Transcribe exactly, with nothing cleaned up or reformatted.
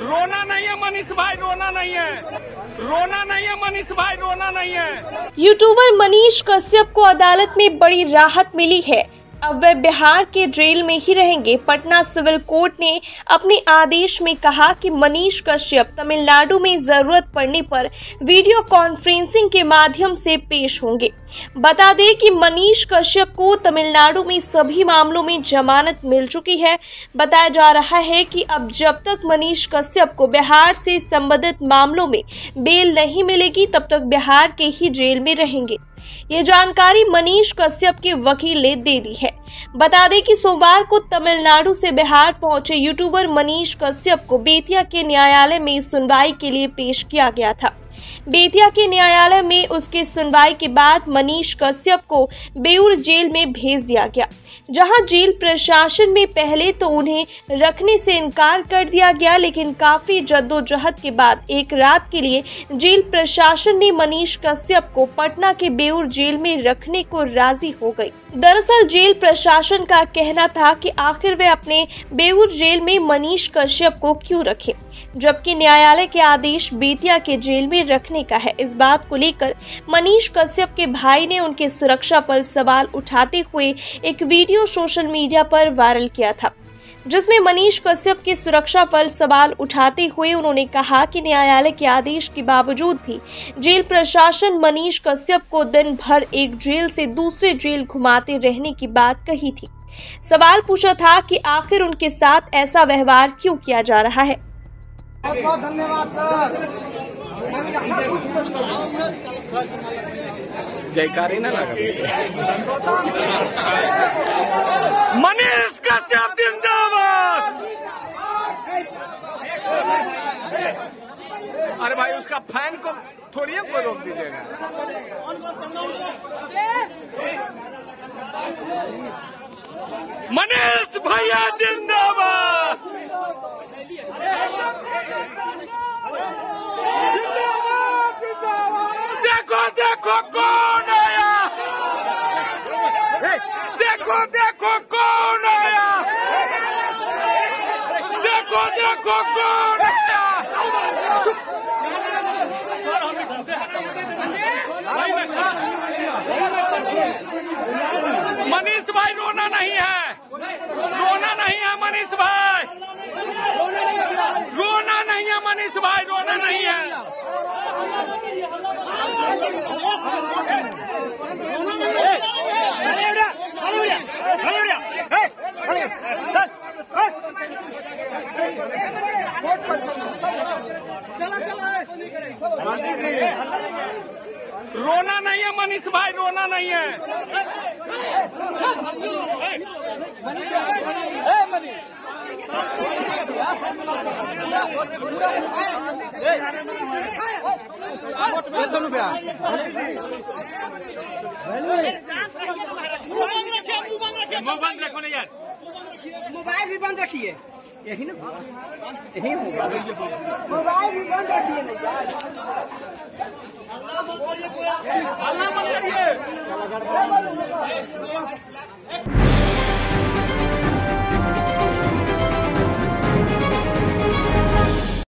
रोना नहीं है मनीष भाई, रोना नहीं है, रोना नहीं है मनीष भाई, रोना नहीं है। यूट्यूबर मनीष कश्यप को अदालत में बड़ी राहत मिली है। अब वे बिहार के जेल में ही रहेंगे। पटना सिविल कोर्ट ने अपने आदेश में कहा कि मनीष कश्यप तमिलनाडु में जरूरत पड़ने पर वीडियो कॉन्फ्रेंसिंग के माध्यम से पेश होंगे। बता दें कि मनीष कश्यप को तमिलनाडु में सभी मामलों में जमानत मिल चुकी है। बताया जा रहा है कि अब जब तक मनीष कश्यप को बिहार से संबंधित मामलों में बेल नहीं मिलेगी तब तक बिहार के ही जेल में रहेंगे। ये जानकारी मनीष कश्यप के वकील ने दे दी है। बता दें कि सोमवार को तमिलनाडु से बिहार पहुंचे यूट्यूबर मनीष कश्यप को बेतिया के न्यायालय में सुनवाई के लिए पेश किया गया था। बेतिया के न्यायालय में उसके सुनवाई के बाद मनीष कश्यप को बेऊर जेल में भेज दिया गया, जहां जेल प्रशासन में पहले तो उन्हें रखने से इनकार कर दिया गया, लेकिन काफी जद्दोजहद के बाद एक रात के लिए जेल प्रशासन ने मनीष कश्यप को पटना के बेऊर जेल में रखने को राजी हो गई। दरअसल जेल प्रशासन का कहना था कि आखिर वे अपने बेऊर जेल में मनीष कश्यप को क्यों रखें, जबकि न्यायालय के आदेश बेतिया के जेल में रखने का है। इस बात को लेकर मनीष कश्यप के भाई ने उनके सुरक्षा पर सवाल उठाते हुए एक वीडियो सोशल मीडिया पर वायरल किया था, जिसमें मनीष कश्यप की सुरक्षा पर सवाल उठाते हुए उन्होंने कहा कि न्यायालय के आदेश के बावजूद भी जेल प्रशासन मनीष कश्यप को दिन भर एक जेल से दूसरे जेल घुमाते रहने की बात कही थी। सवाल पूछा था कि आखिर उनके साथ ऐसा व्यवहार क्यों किया जा रहा है। बहुत बहुत धन्यवाद सर। जयकारी ना लगा। मनीष कश्यप जिंदाबाद। अरे भाई उसका फैन को थोड़ी कोई रोक दीजिएगा। मनीष भैया जिंदाबाद। देखो देखो कौन आया, देखो देखो कौन आया, देखो देखो कौन आया। मनीष भाई रोना नहीं है, रोना नहीं है मनीष भाई, रोना नहीं है मनीष भाई, रोना नहीं है। रोना नहीं है मनीष भाई, रोना नहीं है। मुंह बंद रखो ना यार, मोबाइल भी बंद रखिए। यही ना, यही मोबाइल भी बंद रखिए ना यार।